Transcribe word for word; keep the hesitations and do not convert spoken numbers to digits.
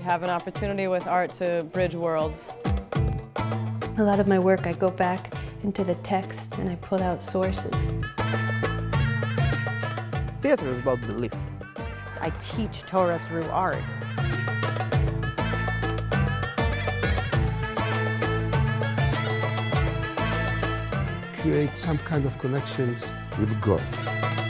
have an opportunity with art to bridge worlds. A lot of my work, I go back into the text and I pull out sources. Theater is about belief. I teach Torah through art. Create some kind of connections with God.